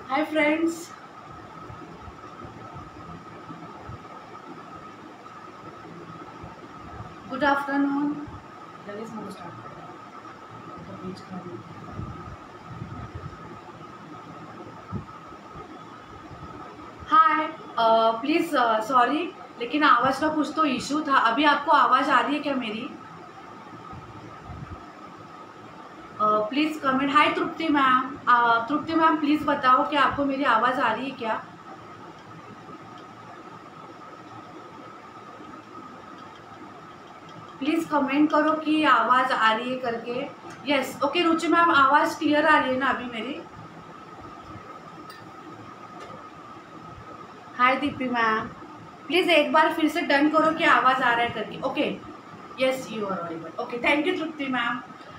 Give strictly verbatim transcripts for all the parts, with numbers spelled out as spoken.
Hi friends, good afternoon. लगेच मला start करूया. आता page खाली. Hi, प्लीज़ सॉरी लेकिन आवाज़ का कुछ तो इशू था। अभी आपको आवाज़ आ रही है क्या मेरी? Please comment. Hi Tripti ma'am, Tripti ma'am please बताओ कि आपको मेरी आवाज़ आ रही है क्या? प्लीज़ कमेंट करो कि आवाज़ आ रही है करके। यस, ओके रुचि मैम, आवाज़ क्लियर आ रही है ना अभी मेरी? हाय दीप्ति मैम, प्लीज़ एक बार फिर से डन करो कि आवाज़ आ रहा है करके। Okay, yes you are audible. Okay, thank you Tripti ma'am.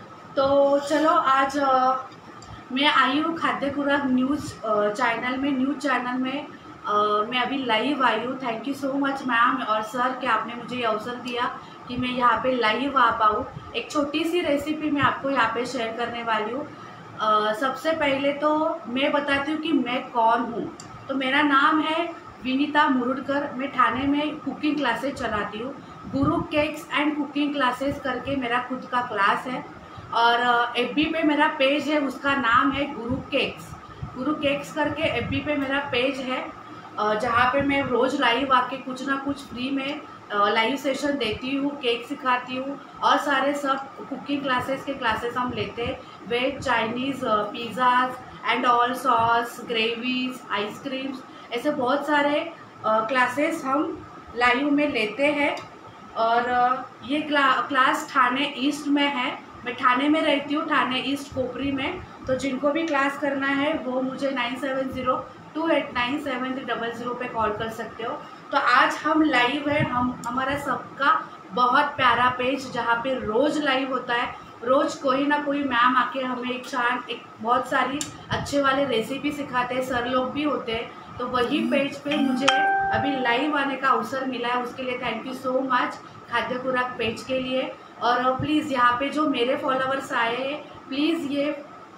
तो चलो आज आ, मैं आई हूँ खाद्य खुराक न्यूज़ चैनल में न्यूज़ चैनल में आ, मैं अभी लाइव आई हूँ। Thank you so much ma'am और सर कि आपने मुझे ये अवसर दिया कि मैं यहाँ पे लाइव आ पाऊँ। एक छोटी सी रेसिपी मैं आपको यहाँ पे शेयर करने वाली हूँ। सबसे पहले तो मैं बताती हूँ कि मैं कौन हूँ। तो मेरा नाम है विनीता मुरुडकर। मैं ठाणे में कुकिंग क्लासेस चलाती हूँ। गुरु केक्स एंड कुकिंग क्लासेस करके मेरा खुद का क्लास है और एफ बी पे मेरा पेज है, उसका नाम है गुरु केक्स। गुरु केक्स करके एफ बी पे मेरा पेज है जहाँ पे मैं रोज़ लाइव आके कुछ ना कुछ फ्री में लाइव सेशन देती हूँ, केक सिखाती हूँ और सारे सब कुकिंग क्लासेस के क्लासेस हम लेते हैं। Veg, Chinese, pizzas and all, sauce, gravies, ice creams, ऐसे बहुत सारे क्लासेस हम लाइव में लेते हैं। और ये क्ला, क्लास ठाणे ईस्ट में है। मैं ठाणे में रहती हूँ, ठाणे ईस्ट कोपरी में। तो जिनको भी क्लास करना है वो मुझे nine seven zero two eight nine seven three double zero पे कॉल कर सकते हो। तो आज हम लाइव है, हम हमारा सबका बहुत प्यारा पेज जहाँ पे रोज़ लाइव होता है। रोज़ कोई ना कोई मैम आके हमें एक शांत एक बहुत सारी अच्छे वाले रेसिपी सिखाते हैं, सर लोग भी होते हैं। तो वही पेज पे मुझे अभी लाइव आने का अवसर मिला है, उसके लिए थैंक यू सो मच खाद्य खुराक पेज के लिए। और प्लीज़ यहाँ पे जो मेरे फॉलोअर्स आए हैं, प्लीज़ ये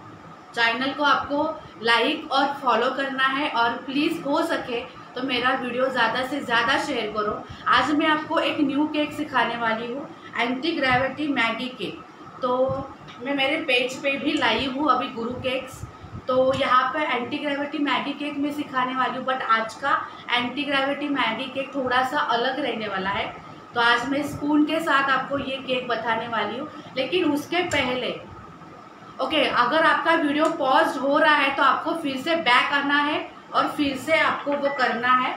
चैनल को आपको लाइक और फॉलो करना है और प्लीज़ हो सके तो मेरा वीडियो ज़्यादा से ज़्यादा शेयर करो। आज मैं आपको एक न्यू केक सिखाने वाली हूँ, एंटी ग्रेविटी मैगी केक। तो मैं मेरे पेज पे भी लाइव हूँ अभी गुरु केक्स। तो यहाँ पे एंटी ग्रेविटी मैगी केक मैं सिखाने वाली हूँ, बट आज का एंटी ग्रेविटी मैगी केक थोड़ा सा अलग रहने वाला है। तो आज मैं स्पून के साथ आपको ये केक बताने वाली हूँ। लेकिन उसके पहले ओके okay, अगर आपका वीडियो पॉज हो रहा है तो आपको फिर से बैक आना है और फिर से आपको वो करना है।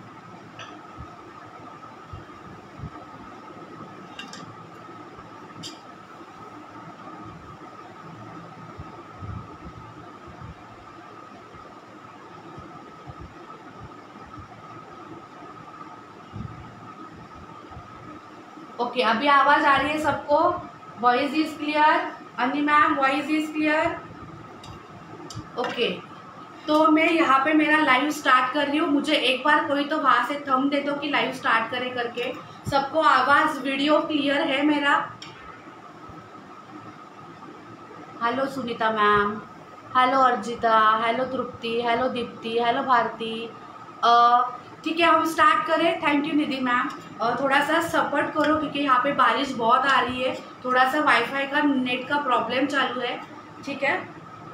ओके okay, अभी आवाज आ रही है सबको? Voice is clear? Anni ma'am voice is clear? Okay, तो मैं यहाँ पे मेरा लाइव स्टार्ट कर रही हूँ। मुझे एक बार कोई तो वहाँ से थंब दे दो कि लाइव स्टार्ट करे करके। सबको आवाज वीडियो क्लियर है मेरा? Hello Sunita ma'am, hello Arjita, hello Tripti, hello Deepti, hello Bharti. ठीक है, हम स्टार्ट करें। Thank you Nidhi ma'am. और थोड़ा सा सपोर्ट करो क्योंकि यहाँ पे बारिश बहुत आ रही है, थोड़ा सा वाईफाई का नेट का प्रॉब्लम चालू है। ठीक है,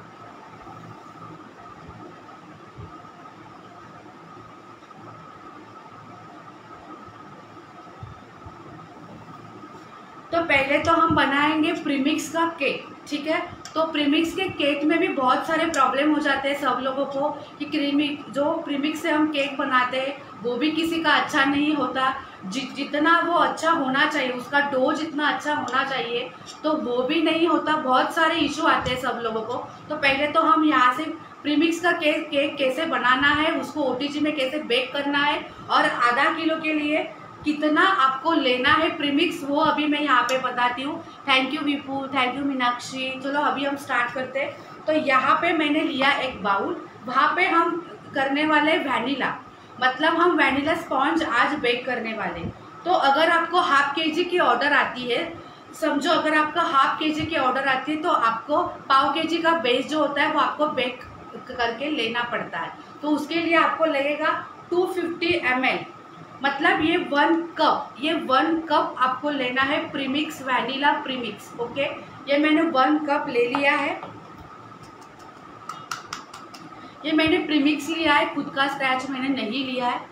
तो पहले तो हम बनाएंगे प्रीमिक्स का केक। ठीक है, तो प्रीमिक्स के केक में भी बहुत सारे प्रॉब्लम हो जाते हैं सब लोगों को कि क्रीमी जो प्रीमिक्स से हम केक बनाते हैं वो भी किसी का अच्छा नहीं होता। जि, जितना वो अच्छा होना चाहिए, उसका डो जितना अच्छा होना चाहिए तो वो भी नहीं होता। बहुत सारे इशू आते हैं सब लोगों को। तो पहले तो हम यहाँ से प्रीमिक्स का केक केक कैसे बनाना है, उसको ओ टी जी में कैसे बेक करना है और आधा किलो के लिए कितना आपको लेना है प्रीमिक्स, वो अभी मैं यहाँ पे बताती हूँ। Thank you Vipu, thank you Meenakshi. चलो अभी हम स्टार्ट करते हैं। तो यहाँ पे मैंने लिया एक बाउल, वहाँ पे हम करने वाले वैनिला, मतलब हम वैनिला स्पॉन्ज आज बेक करने वाले। तो अगर आपको हाफ के जी की ऑर्डर आती है, समझो अगर आपका हाफ के जी की ऑर्डर आती है तो आपको पाव के जी का बेस जो होता है वो आपको बेक करके लेना पड़ता है। तो उसके लिए आपको लगेगा टू फिफ्टी एम एल, मतलब ये वन कप ये वन कप आपको लेना है प्रीमिक्स वैनिला प्रीमिक्स। ओके, ये मैंने वन कप ले लिया है। ये मैंने प्रीमिक्स लिया है, खुद का स्क्रैच मैंने नहीं लिया है।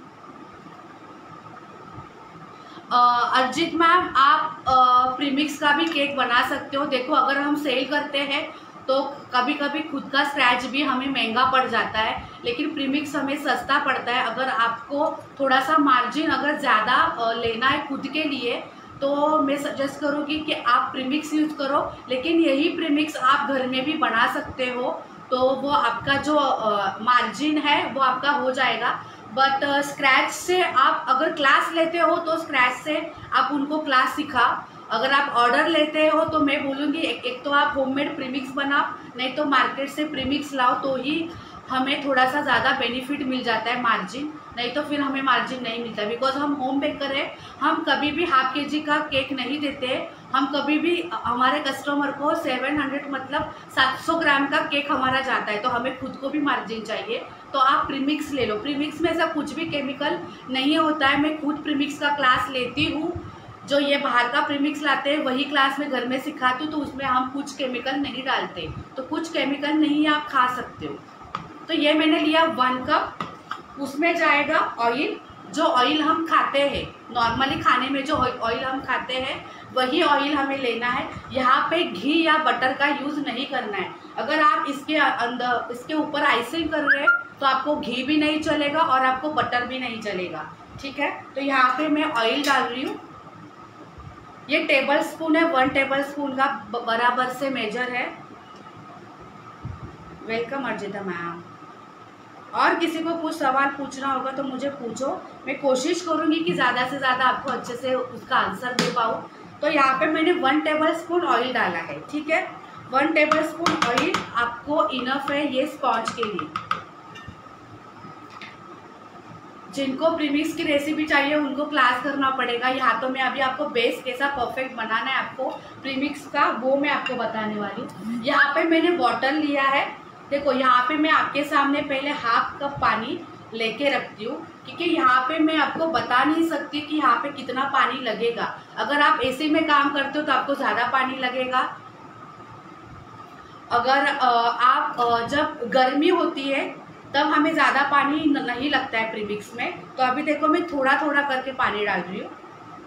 अर्जित मैम, आप प्रीमिक्स का भी केक बना सकते हो। देखो, अगर हम सेल करते हैं तो कभी कभी खुद का स्क्रैच भी हमें महंगा पड़ जाता है, लेकिन प्रीमिक्स हमें सस्ता पड़ता है। अगर आपको थोड़ा सा मार्जिन अगर ज़्यादा लेना है खुद के लिए तो मैं सजेस्ट करूँगी कि आप प्रीमिक्स यूज़ करो, लेकिन यही प्रीमिक्स आप घर में भी बना सकते हो, तो वो आपका जो मार्जिन है वो आपका हो जाएगा। बट स्क्रैच से आप अगर क्लास लेते हो तो स्क्रैच से आप उनको क्लास सिखा। अगर आप ऑर्डर लेते हो तो मैं बोलूँगी एक, एक तो आप होममेड प्रीमिक्स बनाओ, नहीं तो मार्केट से प्रीमिक्स लाओ, तो ही हमें थोड़ा सा ज़्यादा बेनिफिट मिल जाता है मार्जिन, नहीं तो फिर हमें मार्जिन नहीं मिलता। बिकॉज हम होम बेकर है, हम कभी भी हाफ के जी का केक नहीं देते। हम कभी भी हमारे कस्टमर को सेवन हंड्रेड मतलब सात सौ ग्राम का केक हमारा जाता है, तो हमें खुद को भी मार्जिन चाहिए। तो आप प्रीमिक्स ले लो। प्रीमिक्स में ऐसा कुछ भी केमिकल नहीं होता है। मैं खुद प्रीमिक्स का क्लास लेती हूँ, जो ये बाहर का प्रीमिक्स लाते हैं वही क्लास में घर में सिखाती हूँ, तो उसमें हम कुछ केमिकल नहीं डालते, तो कुछ केमिकल नहीं आप खा सकते हो। तो ये मैंने लिया वन कप, उसमें जाएगा ऑयल। जो ऑयल हम खाते हैं नॉर्मली, खाने में जो ऑयल हम खाते हैं वही ऑयल हमें लेना है। यहाँ पे घी या बटर का यूज़ नहीं करना है। अगर आप इसके अंदर इसके ऊपर आइसिंग कर रहे हैं तो आपको घी भी नहीं चलेगा और आपको बटर भी नहीं चलेगा, ठीक है। तो यहाँ पे मैं ऑयल डाल रही हूँ। ये टेबल स्पून है, वन टेबल स्पून का बराबर से मेजर है। Welcome Arjita ma'am. और किसी को कुछ सवाल पूछना होगा तो मुझे पूछो, मैं कोशिश करूँगी कि ज़्यादा से ज़्यादा आपको अच्छे से उसका आंसर दे पाऊँ। तो यहाँ पे मैंने वन टेबल स्पून ऑयल डाला है, ठीक है। वन टेबल स्पून ऑयल आपको इनफ है ये स्पॉन्ज के लिए। जिनको प्रीमिक्स की रेसिपी चाहिए उनको क्लास करना पड़ेगा। यहाँ तो मैं अभी आपको बेस कैसा परफेक्ट बनाना है आपको प्रीमिक्स का, वो मैं आपको बताने वाली हूँ। यहाँ पे मैंने बॉटल लिया है। देखो, यहाँ पे मैं आपके सामने पहले हाफ कप पानी लेके रखती हूँ, क्योंकि यहाँ पे मैं आपको बता नहीं सकती कि यहाँ पे कितना पानी लगेगा। अगर आप एसी में काम करते हो तो आपको ज़्यादा पानी लगेगा। अगर आप जब गर्मी होती है तब हमें ज़्यादा पानी नहीं लगता है प्रीमिक्स में। तो अभी देखो, मैं थोड़ा थोड़ा करके पानी डाल रही हूँ।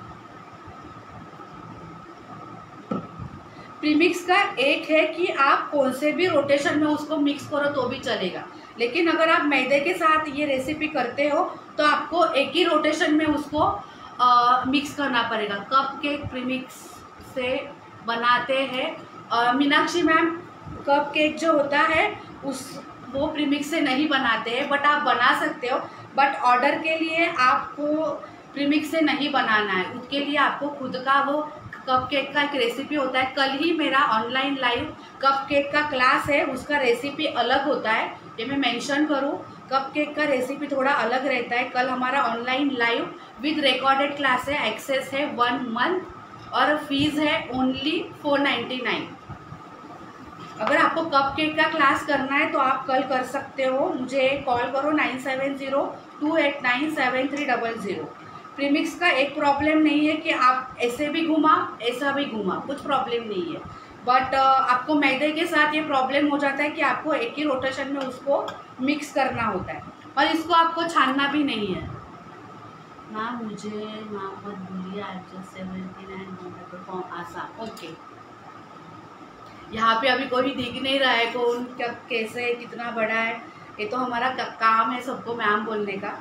प्रीमिक्स का एक है कि आप कौन से भी रोटेशन में उसको मिक्स करो तो भी चलेगा, लेकिन अगर आप मैदे के साथ ये रेसिपी करते हो तो आपको एक ही रोटेशन में उसको आ, मिक्स करना पड़ेगा। कप केक प्रीमिक्स से बनाते हैं। मीनाक्षी मैम, कप केक जो होता है उस वो प्रीमिक्स से नहीं बनाते हैं, बट आप बना सकते हो। बट ऑर्डर के लिए आपको प्रीमिक्स से नहीं बनाना है, उसके लिए आपको खुद का वो कप केक का एक रेसिपी होता है। कल ही मेरा ऑनलाइन लाइव कप केक का क्लास है, उसका रेसिपी अलग होता है, ये मैं मेंशन करूँ। कप केक का रेसिपी थोड़ा अलग रहता है। कल हमारा online live with recorded class है, एक्सेस है वन मंथ और फीस है ओनली फोर नाइन्टी नाइन। अगर आपको कप केक का क्लास करना है तो आप कल कर सकते हो, मुझे कॉल करो nine seven zero two eight nine seven three double zero. Premix का एक प्रॉब्लम नहीं है कि आप ऐसे भी घुमा ऐसा भी घुमा, कुछ प्रॉब्लम नहीं है। बट आपको मैदे के साथ ये प्रॉब्लम हो जाता है कि आपको एक ही रोटेशन में उसको मिक्स करना होता है, और इसको आपको छानना भी नहीं है। ना मुझे ना मत भूलिए, सेवेंटी नाइन आसान। ओके, यहाँ पे अभी कोई दिख नहीं रहा है कौन क्या कैसे कितना बड़ा है, ये तो हमारा काम है सबको मैम बोलने का।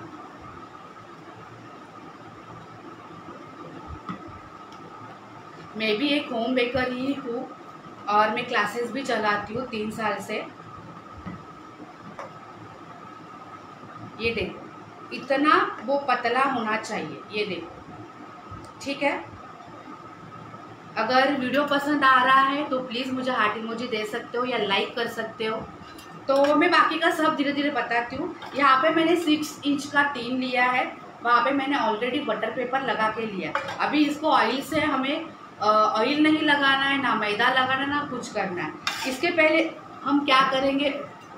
मैं भी एक होम बेकर ही हूँ और मैं क्लासेस भी चलाती हूँ तीन साल से। ये देखो, इतना वो पतला होना चाहिए, ये देखो, ठीक है। अगर वीडियो पसंद आ रहा है तो प्लीज़ मुझे हार्ट इमोजी दे सकते हो या लाइक कर सकते हो। तो मैं बाकी का सब धीरे धीरे बताती हूँ। यहाँ पे मैंने सिक्स इंच का टीन लिया है, वहाँ पे मैंने ऑलरेडी बटर पेपर लगा के लिया। अभी इसको ऑयल से हमें ऑयल नहीं लगाना है, ना मैदा लगाना, ना कुछ करना है। इसके पहले हम क्या करेंगे,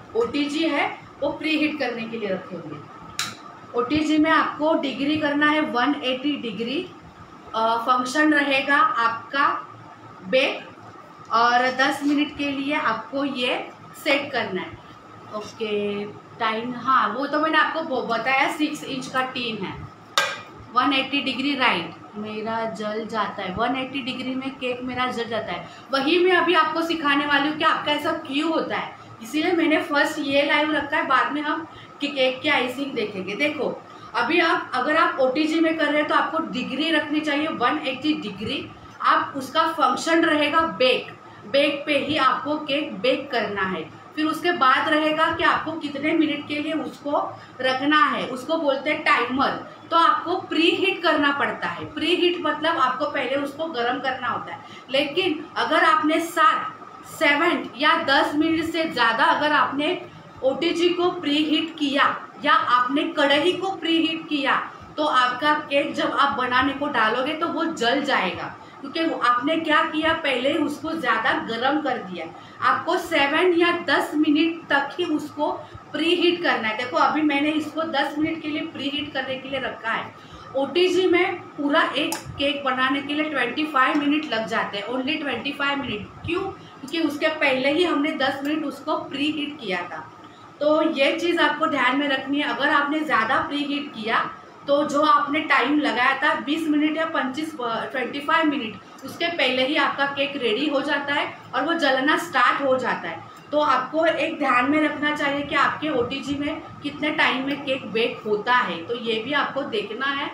ओटीजी है वो प्री हीट करने के लिए रखे होंगे। ओटीजी में आपको डिग्री करना है एक सौ अस्सी डिग्री, फंक्शन रहेगा आपका बेक और दस मिनट के लिए आपको ये सेट करना है। ओके टाइम, हाँ वो तो मैंने आपको बताया सिक्स इंच का टीन है। एक सौ अस्सी डिग्री राइट, मेरा जल जाता है एक सौ अस्सी डिग्री में केक मेरा जल जाता है। वही मैं अभी आपको सिखाने वाली हूँ कि आपका ऐसा क्यों होता है, इसीलिए मैंने फर्स्ट ये लाइव रखा है, बाद में हम कि केक की आइसिंग देखेंगे। देखो अभी आप अगर आप ओटीजी में कर रहे हैं तो आपको डिग्री रखनी चाहिए एक सौ अस्सी डिग्री। आप उसका फंक्शन रहेगा बेक, बेक पे ही आपको केक बेक करना है। फिर उसके बाद रहेगा कि आपको कितने मिनट के लिए उसको रखना है, उसको बोलते हैं टाइमर। तो आपको प्री हीट करना पड़ता है। प्री हीट मतलब आपको पहले उसको गर्म करना होता है। लेकिन अगर आपने सात सेवन या दस मिनट से ज़्यादा अगर आपने ओटीजी को प्री हीट किया या आपने कढ़ाई को प्री हीट किया तो आपका केक जब आप बनाने को डालोगे तो वो जल जाएगा, क्योंकि आपने क्या किया, पहले ही उसको ज़्यादा गर्म कर दिया। आपको सेवन या दस मिनट तक ही उसको प्री हीट करना है। देखो अभी मैंने इसको दस मिनट के लिए प्री हीट करने के लिए रखा है। ओटीजी में पूरा एक केक बनाने के लिए पच्चीस मिनट लग जाते हैं, ओनली पच्चीस मिनट। क्यों? क्योंकि उसके पहले ही हमने दस मिनट उसको प्री हीट किया था। तो ये चीज़ आपको ध्यान में रखनी है। अगर आपने ज़्यादा प्री हीट किया तो जो आपने टाइम लगाया था बीस मिनट या पच्चीस पच्चीस मिनट, उसके पहले ही आपका केक रेडी हो जाता है और वो जलना स्टार्ट हो जाता है। तो आपको एक ध्यान में रखना चाहिए कि आपके ओटीजी में कितने टाइम में केक बेक होता है, तो ये भी आपको देखना है।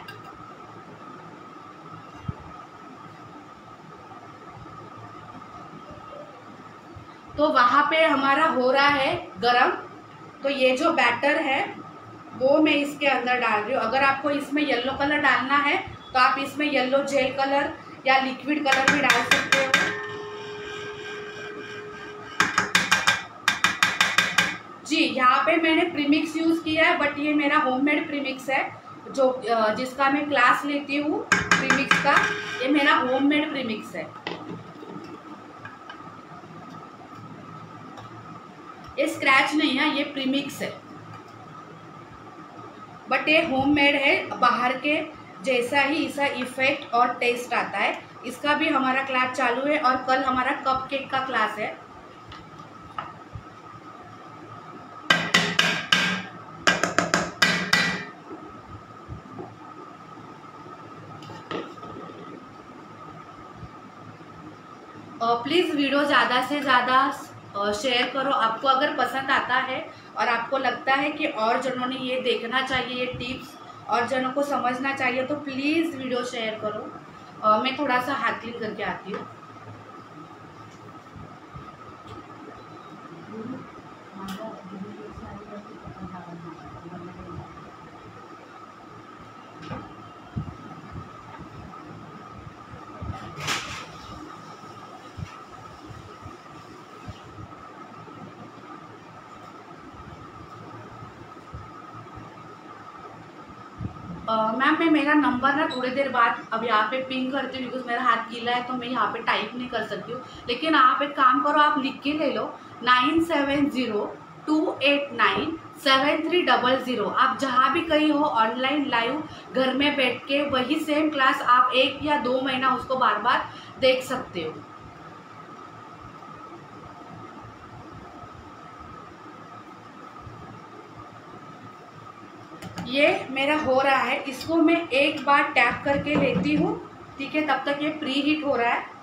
तो वहाँ पे हमारा हो रहा है गरम। तो ये जो बैटर है वो मैं इसके अंदर डाल रही हूँ। अगर आपको इसमें येलो कलर डालना है तो आप इसमें येलो जेल कलर या लिक्विड कलर भी डाल सकते हो। जी यहाँ पे मैंने प्रीमिक्स यूज़ किया है, बट ये मेरा होममेड प्रीमिक्स है, जो जिसका मैं क्लास लेती हूँ प्रीमिक्स का। ये मेरा होममेड प्रीमिक्स है। ये स्क्रैच नहीं है, ये प्रीमिक्स है, बट ये होममेड है। बाहर के जैसा ही इसका इफेक्ट और टेस्ट आता है। इसका भी हमारा क्लास चालू है और कल हमारा कप केक का क्लास है। प्लीज़ वीडियो ज़्यादा से ज़्यादा शेयर करो। आपको अगर पसंद आता है और आपको लगता है कि और जनों ने ये देखना चाहिए, ये टिप्स और जनों को समझना चाहिए, तो प्लीज़ वीडियो शेयर करो। uh, मैं थोड़ा सा हाथ क्लीन करके आती हूँ। मैम uh, मैं मेरा नंबर ना थोड़ी देर बाद अब यहाँ पे पिन करती हूँ, बिकॉज मेरा हाथ गीला है तो मैं यहाँ पे टाइप नहीं कर सकती हूँ। लेकिन आप एक काम करो, आप लिख के ले लो nine seven zero two eight nine seven three double zero. आप जहाँ भी कहीं हो ऑनलाइन लाइव घर में बैठ के वही सेम क्लास आप एक या दो महीना उसको बार बार देख सकते हो। ये मेरा हो रहा है, इसको मैं एक बार टैप करके लेती हूँ, ठीक है। तब तक ये प्री हीट हो रहा है।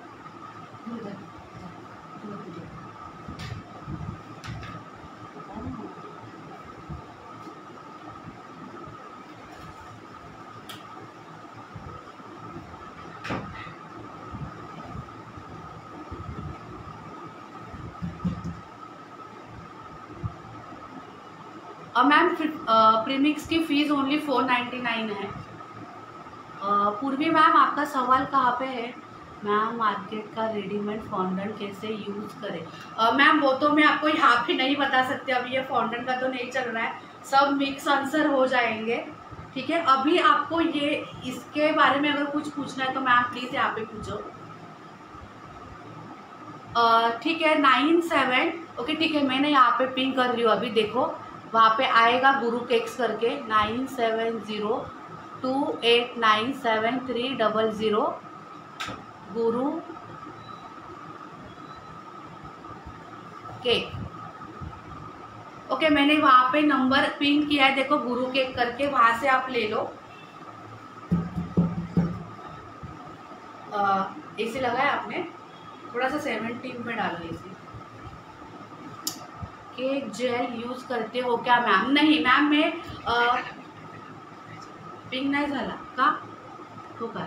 और मैम प्रीमिक्स की fees only four ninety nine है। पूर्वी मैम आपका सवाल कहाँ पे है? मैम मार्केट का रेडीमेड फॉन्डेंट कैसे यूज़ करें? मैम वो तो मैं आपको यहाँ पे नहीं बता सकती, अभी ये फॉन्डेंट का तो नहीं चल रहा है, सब मिक्स आंसर हो जाएंगे, ठीक है। अभी आपको ये इसके बारे में अगर कुछ पूछना है तो मैम प्लीज़ यहाँ पे पूछो। ठीक है नाइन सेवन ओके ठीक है, मैंने यहाँ पे पिन कर रही हूँ अभी। देखो वहाँ पे आएगा गुरु केक्स करके nine seven zero two eight nine seven three double zero Guru cake. Okay मैंने वहाँ पे नंबर पिन किया है, देखो गुरु केक करके, वहाँ से आप ले लो। एसी लगाया आपने, थोड़ा सा सेवनटीन पे डाल लीजिए। केक जेल यूज करते हो क्या मैम? नहीं मैम, मैं पिंक नाही झाला का तो काय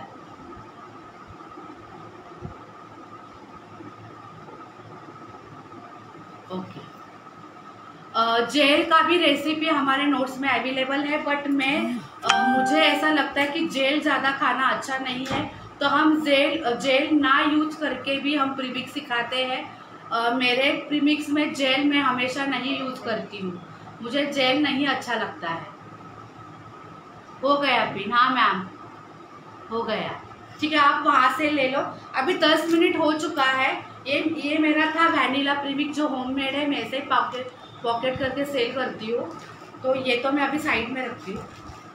ओके। जेल का भी रेसिपी हमारे नोट्स में अवेलेबल है, बट मैं आ, मुझे ऐसा लगता है कि जेल ज़्यादा खाना अच्छा नहीं है, तो हम जेल जेल ना यूज करके भी हम प्रीमिक्स सिखाते हैं। Uh, मेरे प्रीमिक्स में जेल मैं हमेशा नहीं यूज करती हूँ, मुझे जेल नहीं अच्छा लगता है। हो गया पिन? हाँ मैम हो गया, ठीक है आप वहाँ से ले लो। अभी दस मिनट हो चुका है। ये ये मेरा था वैनिला प्रीमिक्स जो होममेड है, मैं ऐसे पॉकेट पॉकेट करके सेल करती हूँ, तो ये तो मैं अभी साइड में रखती हूँ।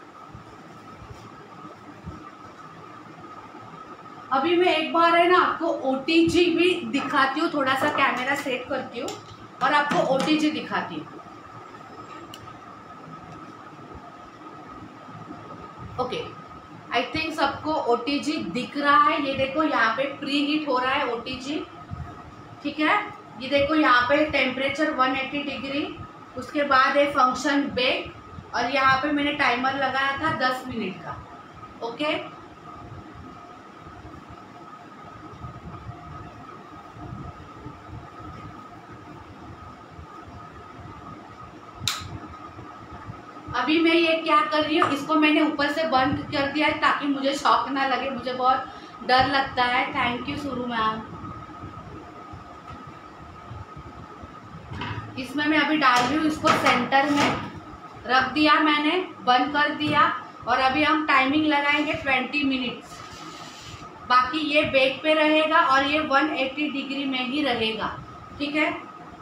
अभी मैं एक बार है ना आपको ओटीजी भी दिखाती हूँ, थोड़ा सा कैमरा सेट करती हूँ और आपको ओटीजी दिखाती हूँ। ओके आई थिंक सबको ओटीजी दिख रहा है। ये देखो यहाँ पे प्री हीट हो रहा है ओटीजी, ठीक है। ये देखो यहाँ पे टेम्परेचर वन एटी डिग्री, उसके बाद है फंक्शन बेक, और यहाँ पे मैंने टाइमर लगाया था दस मिनट का। ओके अभी मैं ये क्या कर रही हूँ, इसको मैंने ऊपर से बंद कर दिया है ताकि मुझे शॉक ना लगे, मुझे बहुत डर लगता है। Thank you Suru ma'am. इसमें मैं अभी डाल रही हूँ, इसको सेंटर में रख दिया मैंने, बंद कर दिया, और अभी हम टाइमिंग लगाएंगे ट्वेंटी मिनट्स। बाकी ये बेक पे रहेगा और ये वन एटी डिग्री में ही रहेगा, ठीक है।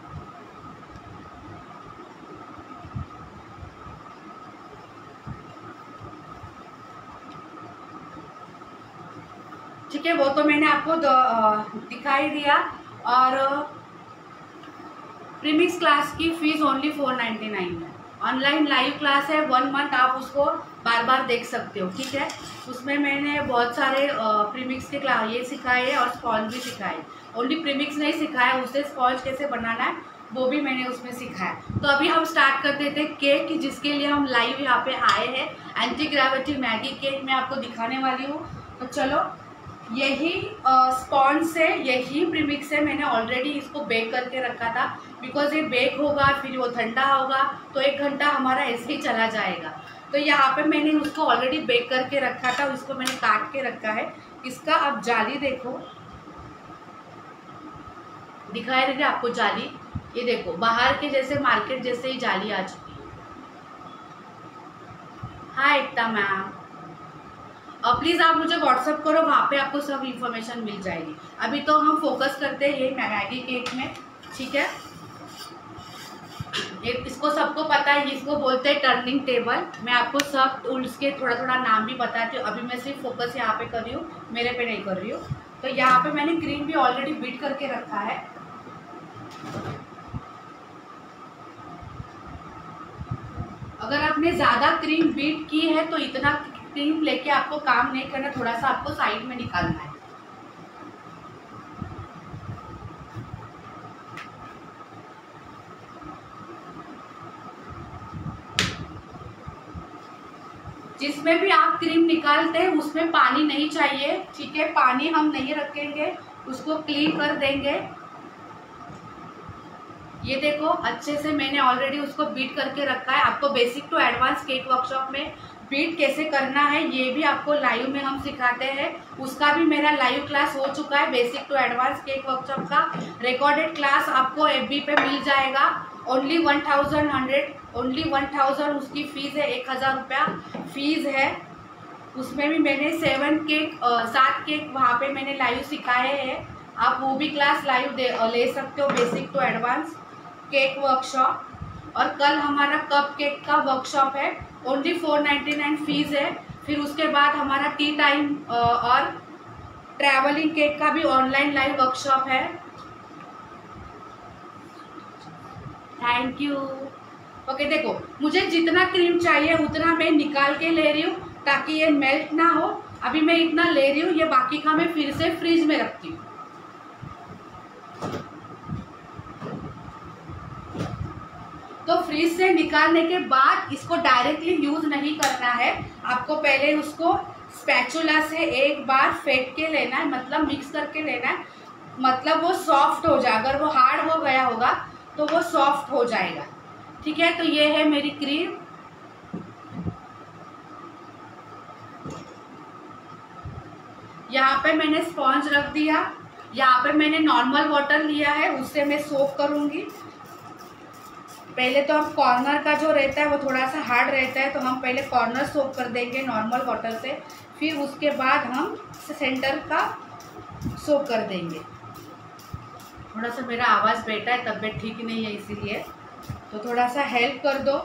ठीक है वो तो मैंने आपको दिखाई दिया। और प्रीमिक्स क्लास की fees only four ninety nine है। ऑनलाइन लाइव क्लास है, वन मंथ आप उसको बार बार देख सकते हो, ठीक है। उसमें मैंने बहुत सारे प्रीमिक्स के क्लास ये सिखाए और स्पॉन्ज भी सिखाए। ओनली प्रीमिक्स नहीं सिखाया, उससे स्पॉन्ज कैसे बनाना है वो भी मैंने उसमें सिखाया। तो अभी हम स्टार्ट कर देते हैं केक, जिसके लिए हम लाइव यहाँ पे आए हैं। एंटी ग्रेविटी मैगी केक मैं आपको दिखाने वाली हूँ। तो चलो, यही स्पॉन्ज से, यही प्रीमिक्स से मैंने ऑलरेडी इसको बेक करके रखा था, बिकॉज ये बेक होगा फिर वो ठंडा होगा तो एक घंटा हमारा ऐसे ही चला जाएगा। तो यहाँ पे मैंने उसको ऑलरेडी बेक करके रखा था, उसको मैंने काट के रखा है। इसका अब जाली देखो, दिखाई रही आपको जाली, ये देखो बाहर के जैसे मार्केट जैसे ही जाली आ चुकी है। हाँ एकता मैम, और प्लीज़ आप मुझे व्हाट्सअप करो, वहाँ पे आपको सब इन्फॉर्मेशन मिल जाएगी। अभी तो हम फोकस करते हैं ये मैगी केक में, ठीक है। ये इसको सबको पता है, इसको बोलते हैं टर्निंग टेबल। मैं आपको सब टूल्स के थोड़ा थोड़ा नाम भी बताती हूँ। अभी मैं सिर्फ फोकस यहाँ पे कर रही हूँ, मेरे पे नहीं कर रही हूँ। तो यहाँ पे मैंने क्रीम भी ऑलरेडी बीट करके रखा है। अगर आपने ज़्यादा क्रीम बीट की है तो इतना क्रीम लेके आपको काम नहीं करना, थोड़ा सा आपको साइड में निकालना है। जिसमें भी आप क्रीम निकालते हैं उसमें पानी नहीं चाहिए, ठीक है। पानी हम नहीं रखेंगे, उसको क्लीन कर देंगे। ये देखो अच्छे से मैंने ऑलरेडी उसको बीट करके रखा है। आपको basic to advance cake workshop में बीट कैसे करना है ये भी आपको लाइव में हम सिखाते हैं। उसका भी मेरा लाइव क्लास हो चुका है, basic to advance cake workshop का रिकॉर्डेड क्लास आपको एफबी पे मिल जाएगा। Only one thousand hundred only one thousand उसकी फीस है, एक हज़ार रुपया फीस है। उसमें भी मैंने सेवन केक सात केक वहाँ पे मैंने लाइव सिखाए हैं। आप वो भी क्लास लाइव दे ले सकते हो, basic to advance cake workshop. और कल हमारा कप केक का वर्कशॉप है, only four ninety nine fees है। फिर उसके बाद हमारा टी टाइम और ट्रैवलिंग केक का भी ऑनलाइन लाइव वर्कशॉप है। Thank you. ओके देखो, मुझे जितना क्रीम चाहिए उतना मैं निकाल के ले रही हूँ ताकि ये मेल्ट ना हो। अभी मैं इतना ले रही हूँ, ये बाकी का मैं फिर से फ्रीज में रखती हूँ। तो फ्रीज से निकालने के बाद इसको डायरेक्टली यूज नहीं करना है, आपको पहले उसको स्पैचुला से एक बार फेंट के लेना है, मतलब मिक्स करके लेना है, मतलब वो सॉफ्ट हो जाए। अगर वो हार्ड हो गया होगा तो वो सॉफ्ट हो जाएगा। ठीक है, तो ये है मेरी क्रीम। यहाँ पे मैंने स्पॉन्ज रख दिया, यहाँ पे मैंने नॉर्मल वाटर लिया है, उससे मैं सोक करूंगी। पहले तो हम कॉर्नर का जो रहता है वो थोड़ा सा हार्ड रहता है, तो हम पहले कॉर्नर सोक कर देंगे नॉर्मल वाटर से, फिर उसके बाद हम सेंटर का सोक कर देंगे। थोड़ा सा मेरा आवाज़ बेटा है, तबीयत ठीक नहीं है, इसीलिए तो थोड़ा सा हेल्प कर दो।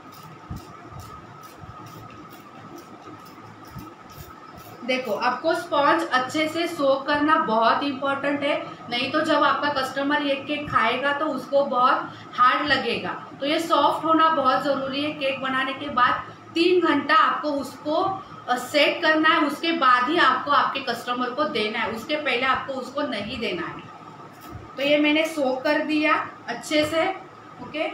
देखो, आपको स्पॉन्ज अच्छे से सोक करना बहुत इंपॉर्टेंट है, नहीं तो जब आपका कस्टमर ये केक खाएगा तो उसको बहुत हार्ड लगेगा। तो ये सॉफ्ट होना बहुत ज़रूरी है। केक बनाने के बाद तीन घंटा आपको उसको सेट करना है, उसके बाद ही आपको आपके कस्टमर को देना है, उसके पहले आपको उसको नहीं देना है। तो ये मैंने सोक कर दिया अच्छे से। ओके,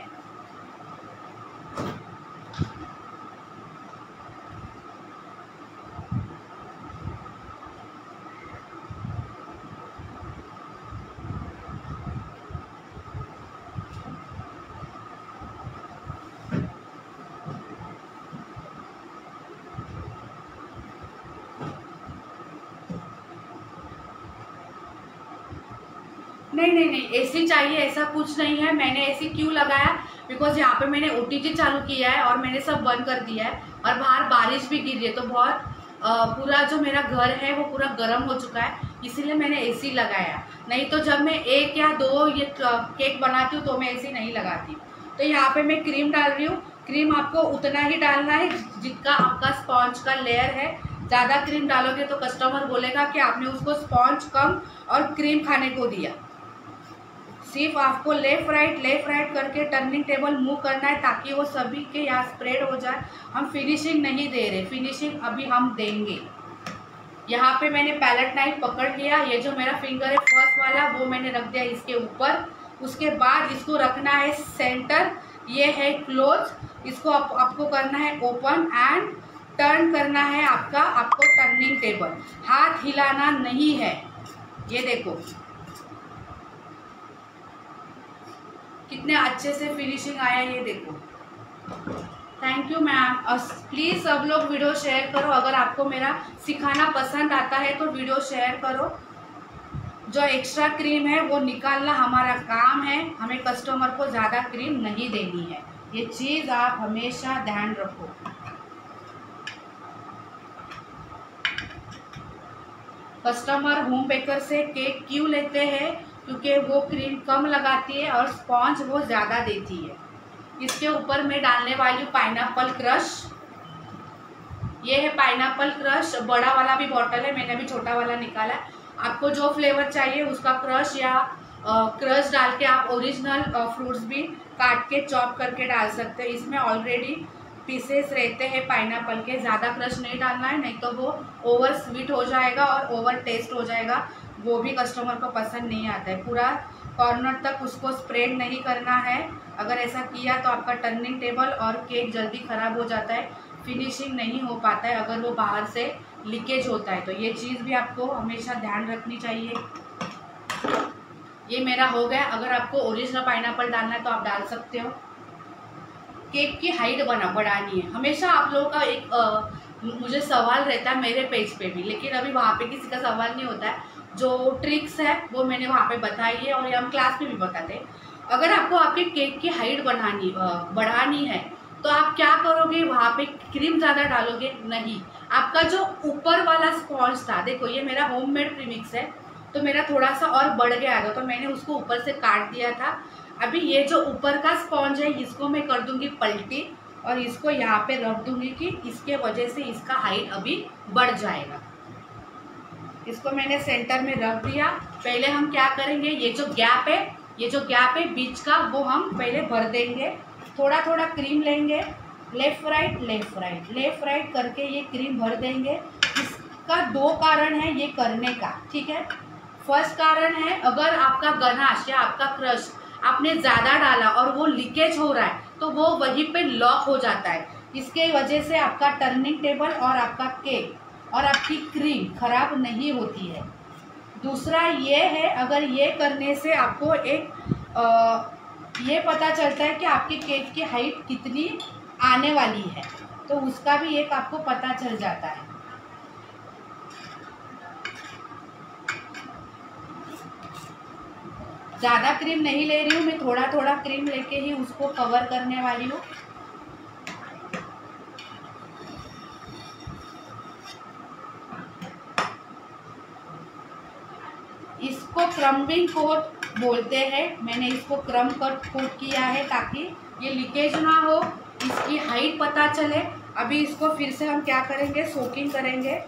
नहीं नहीं नहीं एसी चाहिए ऐसा कुछ नहीं है। मैंने एसी क्यों लगाया, बिकॉज यहाँ पे मैंने ओटीजी चालू किया है और मैंने सब बंद कर दिया है और बाहर बारिश भी गिर रही है, तो बहुत आ, पूरा जो मेरा घर है वो पूरा गर्म हो चुका है, इसीलिए मैंने एसी लगाया। नहीं तो जब मैं एक या दो ये केक बनाती हूँ तो मैं एसी नहीं लगाती। तो यहाँ पे मैं क्रीम डाल रही हूँ। क्रीम आपको उतना ही डालना है जितना आपका स्पॉन्ज का लेयर है। ज़्यादा क्रीम डालोगे तो कस्टमर बोलेगा कि आपने उसको स्पॉन्ज कम और क्रीम खाने को दिया। सिर्फ आपको लेफ्ट राइट लेफ्ट राइट करके टर्निंग टेबल मूव करना है ताकि वो सभी के यहाँ स्प्रेड हो जाए। हम फिनिशिंग नहीं दे रहे, फिनिशिंग अभी हम देंगे। यहाँ पे मैंने पैलेट नाइफ पकड़ लिया, ये जो मेरा फिंगर है फर्स्ट वाला वो मैंने रख दिया इसके ऊपर। उसके बाद इसको रखना है सेंटर, ये है क्लोज। इसको आप, आपको करना है ओपन एंड टर्न करना है आपका आपको टर्निंग टेबल, हाथ हिलाना नहीं है। ये देखो कितने अच्छे से फिनिशिंग आया, ये देखो। Thank you ma'am. और प्लीज़ सब लोग वीडियो शेयर करो, अगर आपको मेरा सिखाना पसंद आता है तो वीडियो शेयर करो। जो एक्स्ट्रा क्रीम है वो निकालना हमारा काम है, हमें कस्टमर को ज़्यादा क्रीम नहीं देनी है, ये चीज़ आप हमेशा ध्यान रखो। कस्टमर होम बेकर से केक क्यों लेते हैं, क्योंकि वो क्रीम कम लगाती है और स्पॉन्ज वो ज़्यादा देती है। इसके ऊपर मैं डालने वाली हूँ पाइनएप्पल क्रश। ये है पाइनएप्पल क्रश, बड़ा वाला भी बॉटल है, मैंने भी छोटा वाला निकाला है। आपको जो फ्लेवर चाहिए उसका क्रश या क्रश डाल के आप ओरिजिनल फ्रूट्स भी काट के चॉप करके डाल सकते हैं। इसमें ऑलरेडी पीसेस रहते हैं पाइनएप्पल के, ज़्यादा क्रश नहीं डालना है, नहीं तो वो ओवर स्वीट हो जाएगा और ओवर टेस्ट हो जाएगा, वो भी कस्टमर को पसंद नहीं आता है। पूरा कॉर्नर तक उसको स्प्रेड नहीं करना है, अगर ऐसा किया तो आपका टर्निंग टेबल और केक जल्दी ख़राब हो जाता है, फिनिशिंग नहीं हो पाता है अगर वो बाहर से लीकेज होता है। तो ये चीज़ भी आपको हमेशा ध्यान रखनी चाहिए। ये मेरा हो गया। अगर आपको ओरिजिनल पाइनएप्पल डालना है तो आप डाल सकते हो। केक की हाइट बना बढ़ानी है। हमेशा आप लोगों का एक आ, मुझे सवाल रहता है मेरे पेज पे भी, लेकिन अभी वहाँ पे किसी का सवाल नहीं होता है। जो ट्रिक्स है वो मैंने वहाँ पे बताई है और ये हम क्लास में भी बताते हैं। अगर आपको आपके केक की हाइट बढ़ानी बढ़ानी है तो आप क्या करोगे, वहाँ पे क्रीम ज़्यादा डालोगे नहीं। आपका जो ऊपर वाला स्पॉन्ज था, देखो ये मेरा होममेड प्रीमिक्स है, तो मेरा थोड़ा सा और बढ़ गया था, तो मैंने उसको ऊपर से काट दिया था। अभी ये जो ऊपर का स्पॉन्ज है इसको मैं कर दूंगी पलटी और इसको यहाँ पे रख दूंगी कि इसके वजह से इसका हाइट अभी बढ़ जाएगा। इसको मैंने सेंटर में रख दिया। पहले हम क्या करेंगे, ये जो गैप है ये जो गैप है बीच का वो हम पहले भर देंगे। थोड़ा थोड़ा क्रीम लेंगे, left right left right left right करके ये क्रीम भर देंगे। इसका दो कारण है ये करने का, ठीक है। फर्स्ट कारण है, अगर आपका गनाश या आपका क्रश आपने ज़्यादा डाला और वो लीकेज हो रहा है तो वो वहीं पे लॉक हो जाता है। इसके वजह से आपका टर्निंग टेबल और आपका केक और आपकी क्रीम खराब नहीं होती है। दूसरा ये है, अगर ये करने से आपको एक आ, ये पता चलता है कि आपके केक की हाइट कितनी आने वाली है, तो उसका भी एक आपको पता चल जाता है। ज़्यादा क्रीम नहीं ले रही हूँ मैं, थोड़ा थोड़ा क्रीम लेके ही उसको कवर करने वाली हूँ। इसको क्रम्बिंग कोट बोलते हैं। मैंने इसको क्रम कट कोट किया है ताकि ये लीकेज ना हो, इसकी हाइट पता चले। अभी इसको फिर से हम क्या करेंगे, सोकिंग करेंगे।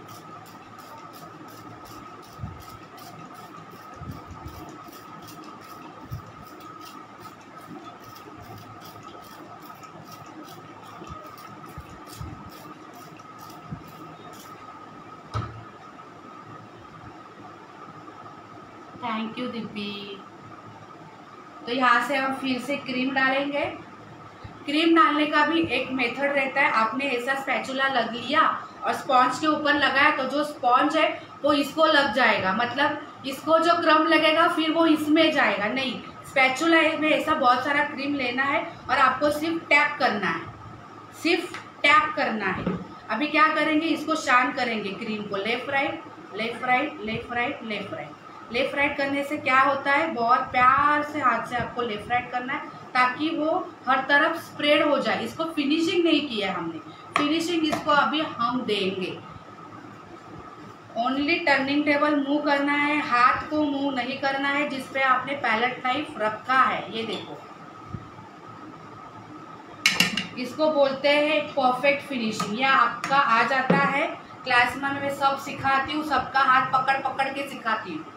Thank you Deepi. तो यहाँ से हम फिर से क्रीम डालेंगे। क्रीम डालने का भी एक मेथड रहता है। आपने ऐसा स्पैचुला लग लिया और स्पॉन्ज के ऊपर लगाया तो जो स्पॉन्ज है वो इसको लग जाएगा, मतलब इसको जो क्रम लगेगा फिर वो इसमें जाएगा नहीं। स्पैचुला में ऐसा बहुत सारा क्रीम लेना है और आपको सिर्फ टैप करना है, सिर्फ टैप करना है। अभी क्या करेंगे, इसको शान करेंगे क्रीम को, left right left right left right left right left right करने से क्या होता है, बहुत प्यार से हाथ से आपको लेफ्ट राइट करना है ताकि वो हर तरफ स्प्रेड हो जाए। इसको फिनिशिंग नहीं किया है हमने, फिनिशिंग इसको अभी हम देंगे। ओनली टर्निंग टेबल मूव करना है, हाथ को मूव नहीं करना है जिसपे आपने पैलेट नाइफ रखा है। ये देखो, इसको बोलते हैं परफेक्ट फिनिशिंग। यह आपका आ जाता है क्लास में, मैं सब सिखाती हूँ, सबका हाथ पकड़ पकड़ के सिखाती हूँ।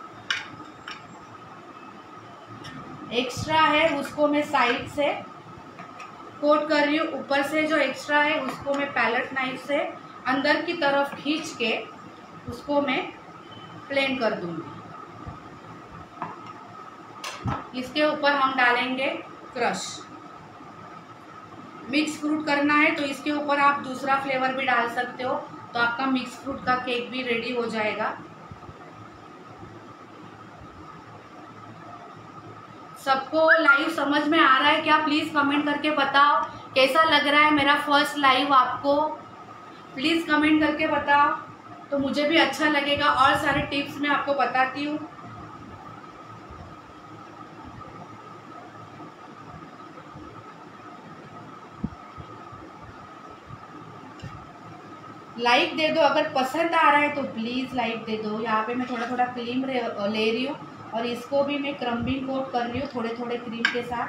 एक्स्ट्रा है उसको मैं साइड से कोट कर रही हूँ, ऊपर से जो एक्स्ट्रा है उसको मैं पैलेट नाइफ से अंदर की तरफ खींच के उसको मैं प्लेन कर दूंगी। इसके ऊपर हम डालेंगे क्रश। मिक्स फ्रूट करना है तो इसके ऊपर आप दूसरा फ्लेवर भी डाल सकते हो, तो आपका मिक्स फ्रूट का केक भी रेडी हो जाएगा। सबको लाइव समझ में आ रहा है क्या? प्लीज़ कमेंट करके बताओ कैसा लग रहा है मेरा फर्स्ट लाइव आपको। प्लीज़ कमेंट करके बताओ तो मुझे भी अच्छा लगेगा और सारे टिप्स मैं आपको बताती हूँ। लाइक दे दो, अगर पसंद आ रहा है तो प्लीज़ लाइक दे दो। यहाँ पे मैं थोड़ा थोड़ा क्रीम ले रही हूँ और इसको भी मैं क्रम्बिंग कोट कर रही हूँ थोड़े थोड़े क्रीम के साथ।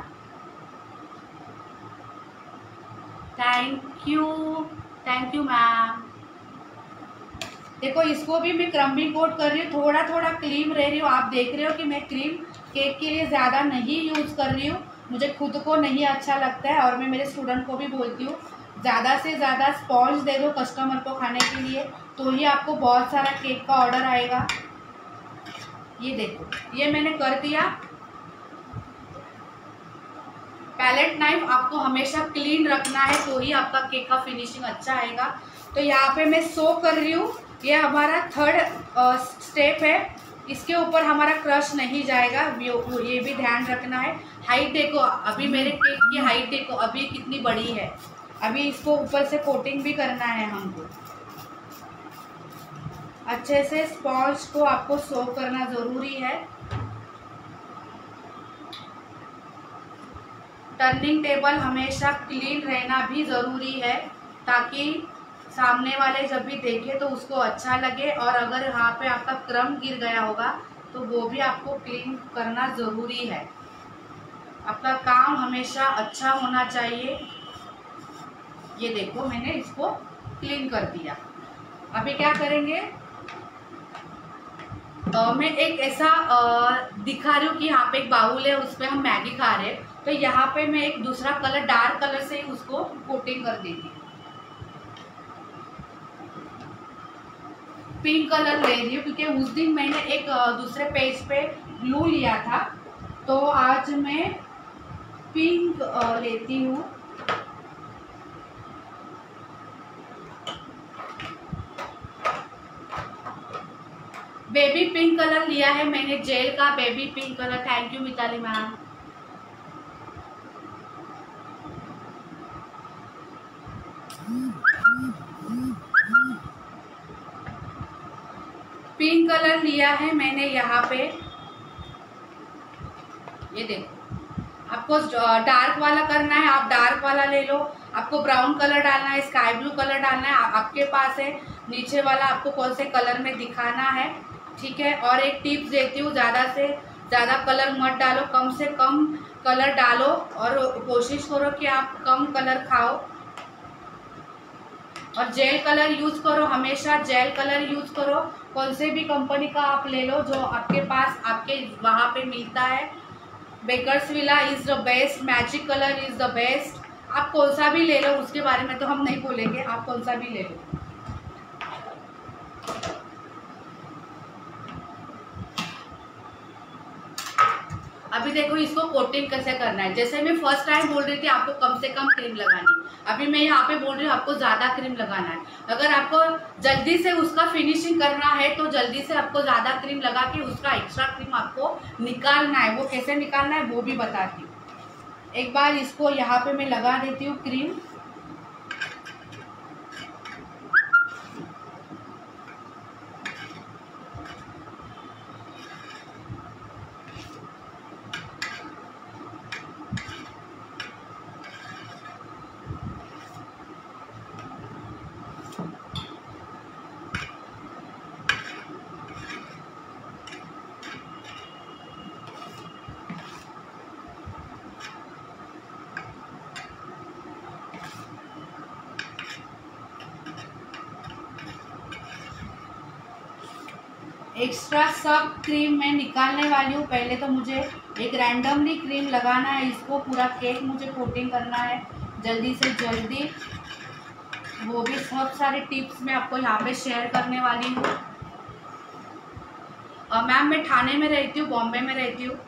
Thank you thank you ma'am. देखो इसको भी मैं क्रम्बिंग कोट कर रही हूँ, थोड़ा थोड़ा क्रीम ले रही हूँ। आप देख रहे हो कि मैं क्रीम केक के लिए ज़्यादा नहीं यूज़ कर रही हूँ, मुझे खुद को नहीं अच्छा लगता है और मैं मेरे स्टूडेंट को भी बोलती हूँ ज़्यादा से ज़्यादा स्पॉन्ज दे दो कस्टमर को खाने के लिए, तो ही आपको बहुत सारा केक का ऑर्डर आएगा। ये देखो ये मैंने कर दिया। पैलेट नाइफ आपको हमेशा क्लीन रखना है तो ही आपका केक का फिनिशिंग अच्छा आएगा। तो यहाँ पे मैं सो कर रही हूँ, ये हमारा थर्ड स्टेप है। इसके ऊपर हमारा क्रश नहीं जाएगा, ये भी ध्यान रखना है। हाइट देखो, अभी मेरे केक की हाइट देखो अभी कितनी बड़ी है। अभी इसको ऊपर से कोटिंग भी करना है हमको। अच्छे से स्पॉन्ज को आपको सो करना ज़रूरी है। टर्निंग टेबल हमेशा क्लीन रहना भी ज़रूरी है ताकि सामने वाले जब भी देखे तो उसको अच्छा लगे, और अगर यहाँ पे आपका क्रम गिर गया होगा तो वो भी आपको क्लीन करना ज़रूरी है। आपका काम हमेशा अच्छा होना चाहिए। ये देखो मैंने इसको क्लीन कर दिया। अभी क्या करेंगे, आ, मैं एक ऐसा आ, दिखा रही हूँ कि यहाँ पे एक बाउल है, उस पर हम मैगी खा रहे हैं, तो यहाँ पे मैं एक दूसरा कलर डार्क कलर से ही उसको कोटिंग कर देती हूँ। पिंक कलर ले रही हूँ क्योंकि उस दिन मैंने एक दूसरे पेज पे ब्लू लिया था, तो आज मैं पिंक लेती हूँ। बेबी पिंक कलर लिया है मैंने, जेल का baby pink colour. Thank you Mitali ma'am. Pink colour लिया है मैंने यहाँ पे। ये देखो, आपको डार्क वाला करना है आप डार्क वाला ले लो, आपको ब्राउन कलर डालना है, स्काई ब्लू कलर डालना है, आपके पास है। नीचे वाला आपको कौन से कलर में दिखाना है, ठीक है। और एक टिप्स देती हूँ, ज़्यादा से ज़्यादा कलर मत डालो, कम से कम कलर डालो और कोशिश करो कि आप कम कलर खाओ। और जेल कलर यूज करो, हमेशा जेल कलर यूज करो। कौन से भी कंपनी का आप ले लो जो आपके पास आपके वहाँ पे मिलता है। Bakers villa is the best, magic colour is the best. आप कौन सा भी ले लो, उसके बारे में तो हम नहीं बोलेंगे, आप कौन सा भी ले लो। अभी देखो इसको कोटिंग कैसे करना है। जैसे मैं फर्स्ट टाइम बोल रही थी आपको कम से कम क्रीम लगानी, अभी मैं यहाँ पे बोल रही हूँ आपको ज़्यादा क्रीम लगाना है। अगर आपको जल्दी से उसका फिनिशिंग करना है तो जल्दी से आपको ज़्यादा क्रीम लगा के उसका एक्स्ट्रा क्रीम आपको निकालना है। वो कैसे निकालना है वो भी बताती हूँ। एक बार इसको यहाँ पे मैं लगा देती हूँ क्रीम। एक्स्ट्रा सब क्रीम मैं निकालने वाली हूँ। पहले तो मुझे एक रैंडमली क्रीम लगाना है, इसको पूरा केक मुझे कोटिंग करना है जल्दी से जल्दी। वो भी सब सारे टिप्स मैं आपको यहाँ पे शेयर करने वाली हूँ। मैम मैं ठाणे में रहती हूँ, बॉम्बे में रहती हूँ।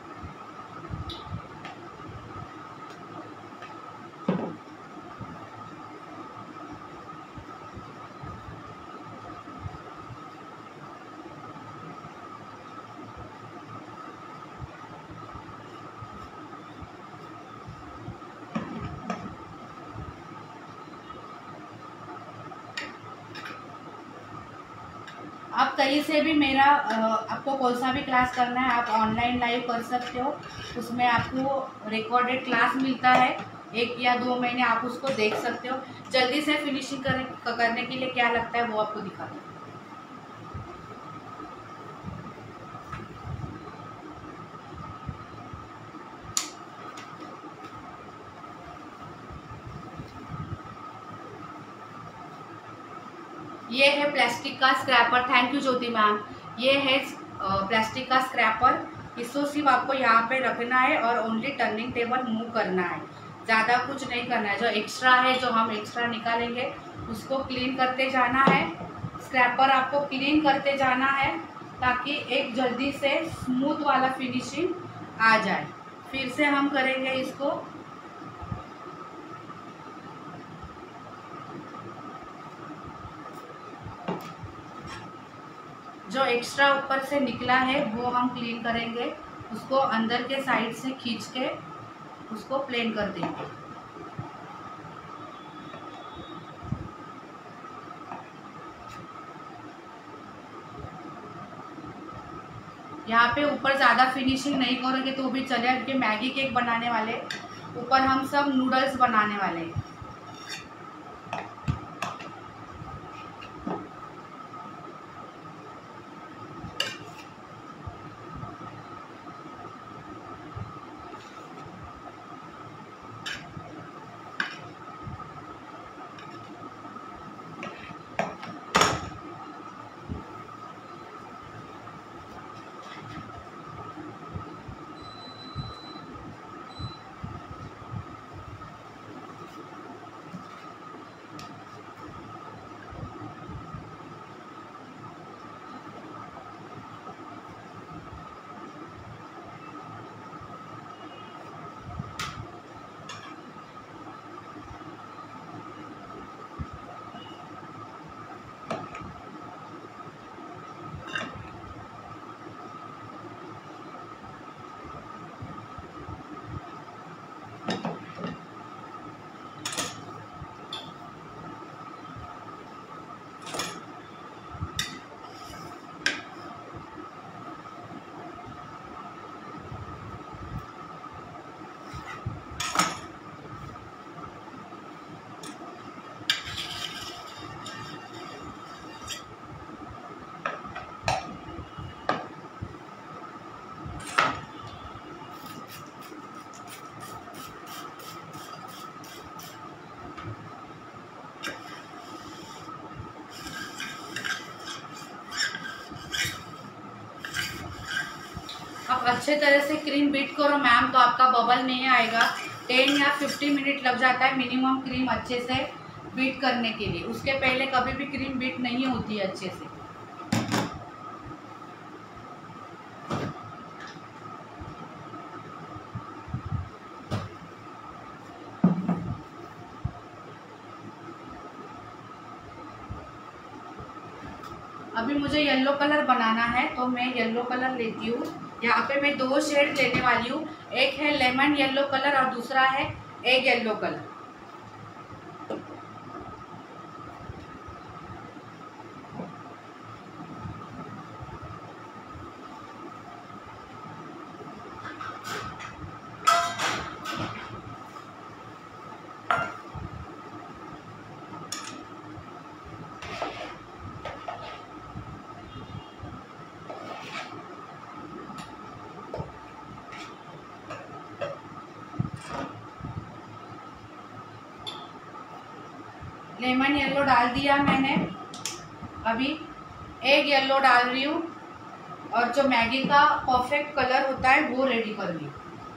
आप कहीं से भी मेरा आपको कौन सा भी क्लास करना है आप ऑनलाइन लाइव कर सकते हो। उसमें आपको रिकॉर्डेड क्लास मिलता है, एक या दो महीने आप उसको देख सकते हो। जल्दी से फिनिशिंग करने के लिए क्या लगता है वो आपको दिखाता हूँ। ये है प्लास्टिक का scraper. Thank you Jyoti ma'am. ये है प्लास्टिक का स्क्रैपर। इसको सिर्फ आपको यहाँ पे रखना है और ओनली टर्निंग टेबल मूव करना है, ज़्यादा कुछ नहीं करना है। जो एक्स्ट्रा है जो हम एक्स्ट्रा निकालेंगे उसको क्लीन करते जाना है। स्क्रैपर आपको क्लीन करते जाना है ताकि एक जल्दी से स्मूथ वाला फिनिशिंग आ जाए। फिर से हम करेंगे इसको। जो एक्स्ट्रा ऊपर से निकला है वो हम क्लीन करेंगे, उसको अंदर के साइड से खींच के उसको प्लेन कर देंगे। यहाँ पे ऊपर ज़्यादा फिनिशिंग नहीं करोगे तो भी चलेगा क्योंकि मैगी केक बनाने वाले, ऊपर हम सब नूडल्स बनाने वाले हैं। अच्छे तरह से क्रीम बीट करो मैम, तो आपका बबल नहीं आएगा। टेन या फिफ्टी मिनट लग जाता है मिनिमम क्रीम अच्छे से बीट करने के लिए। उसके पहले कभी भी क्रीम बीट नहीं होती है अच्छे से। अभी मुझे येलो कलर बनाना है, तो मैं येलो कलर लेती हूँ। यहाँ पे मैं दो शेड लेने वाली हूँ, एक है लेमन येलो कलर और दूसरा है egg yellow colour. Lemon yellow डाल दिया मैंने, अभी एग येलो डाल रही हूँ और जो मैगी का परफेक्ट कलर होता है वो रेडी कर रही हूँ।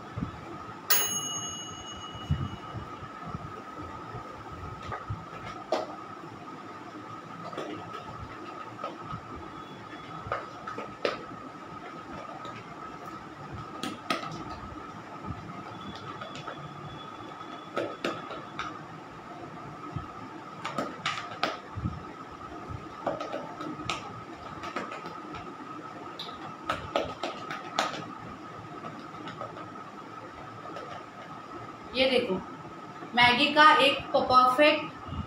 ये देखो मैगी का एक परफेक्ट,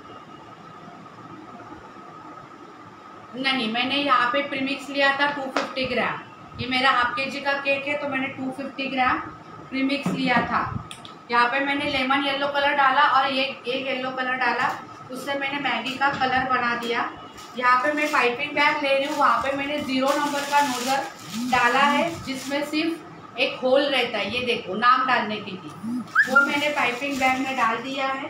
नहीं मैंने यहाँ पे प्रीमिक्स लिया था टू फिफ्टी ग्राम। ये मेरा हाफ के जी का केक है तो मैंने टू फिफ्टी ग्राम प्रीमिक्स लिया था। यहाँ पे मैंने लेमन येलो कलर डाला और ये एक येलो कलर डाला, उससे मैंने मैगी का कलर बना दिया। यहाँ पे मैं पाइपिंग बैग ले रही हूँ, वहाँ पे मैंने ज़ीरो नंबर का नोजल डाला है जिसमें सिर्फ एक होल रहता है। ये देखो नाम डालने के लिए, वो मैंने पाइपिंग बैग में डाल दिया है।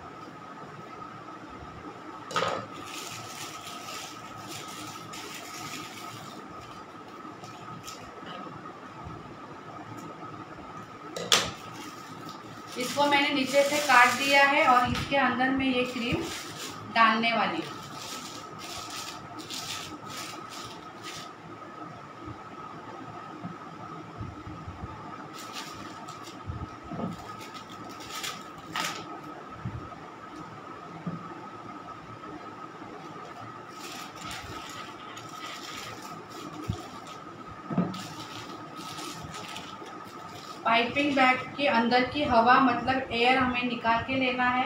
इसको मैंने नीचे से काट दिया है और इसके अंदर में ये क्रीम डालने वाली हूँ। पाइपिंग बैग के अंदर की हवा मतलब एयर हमें निकाल के लेना है।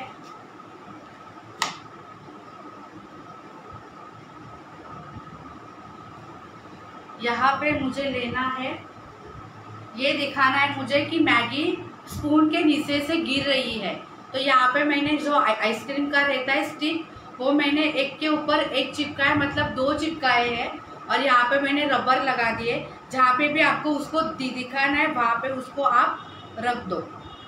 यहाँ पे मुझे लेना है, ये दिखाना है मुझे कि मैगी स्पून के नीचे से गिर रही है। तो यहाँ पे मैंने जो आइसक्रीम का रहता है स्टिक, वो मैंने एक के ऊपर एक चिपकाया, मतलब दो चिपकाए हैं। और यहाँ पे मैंने रबर लगा दिए, जहाँ पे भी आपको उसको दिखाना है वहाँ पे उसको आप रख दो।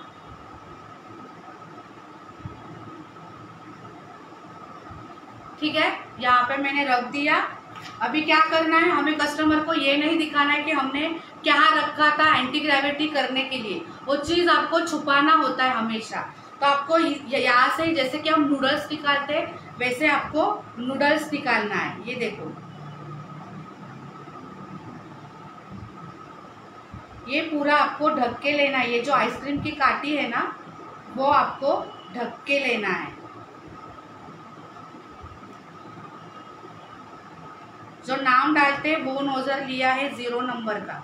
ठीक है, यहाँ पे मैंने रख दिया। अभी क्या करना है, हमें कस्टमर को ये नहीं दिखाना है कि हमने क्या रखा था एंटी ग्रेविटी करने के लिए। वो चीज़ आपको छुपाना होता है हमेशा। तो आपको यहाँ से जैसे कि हम नूडल्स निकालते हैं वैसे आपको नूडल्स निकालना है। ये देखो, ये पूरा आपको ढक के लेना है। ये जो आइसक्रीम की काटी है ना, वो आपको ढक के लेना है। जो नाम डालते हैं वो नोजल लिया है जीरो नंबर का।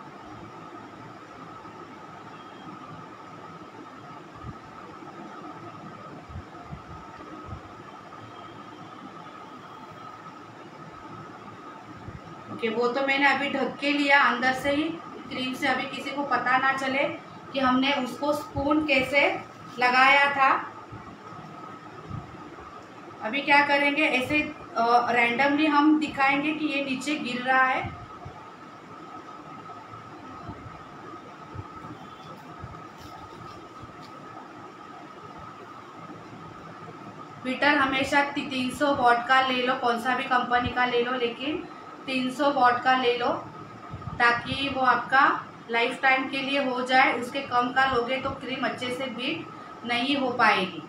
ओके, वो तो मैंने अभी ढक के लिया अंदर से ही क्रीम से, अभी किसी को पता ना चले कि हमने उसको स्पून कैसे लगाया था। अभी क्या करेंगे, ऐसे रैंडमली हम दिखाएंगे कि ये नीचे गिर रहा है। बीटर हमेशा तीन सौ वॉट का ले लो, कौन सा भी कंपनी का ले लो, लेकिन तीन सौ वॉट का ले लो ताकि वो आपका लाइफ टाइम के लिए हो जाए, उसके कम का लोगे तो क्रीम अच्छे से बीट नहीं हो पाएगी।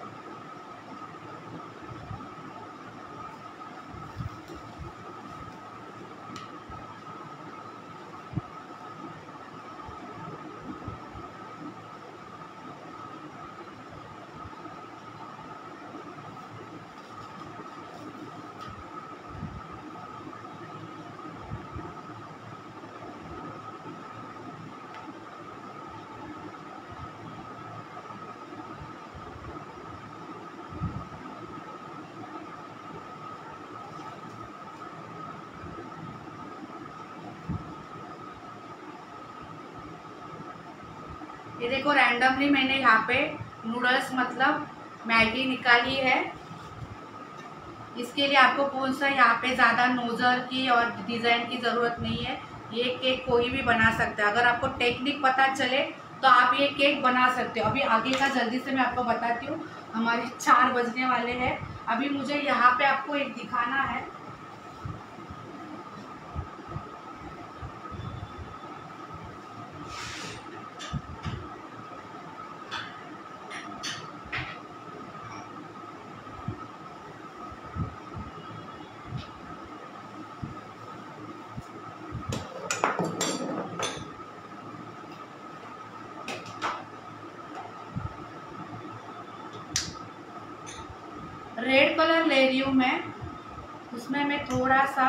ये देखो रैंडमली मैंने यहाँ पे नूडल्स मतलब मैगी निकाली है। इसके लिए आपको कौन सा यहाँ पे ज़्यादा नोजर की और डिज़ाइन की ज़रूरत नहीं है। ये केक कोई भी बना सकता है। अगर आपको टेक्निक पता चले तो आप ये केक बना सकते हो। अभी आगे का जल्दी से मैं आपको बताती हूँ। हमारे चार बजने वाले हैं। अभी मुझे यहाँ पे आपको एक दिखाना है। रेड कलर ले रही हूँ मैं, उसमें मैं थोड़ा सा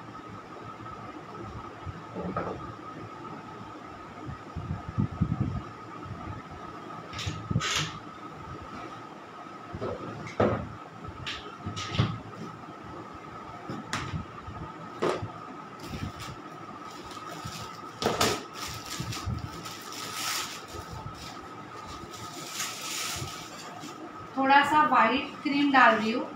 थोड़ा सा वाइट क्रीम डाल रही हूँ।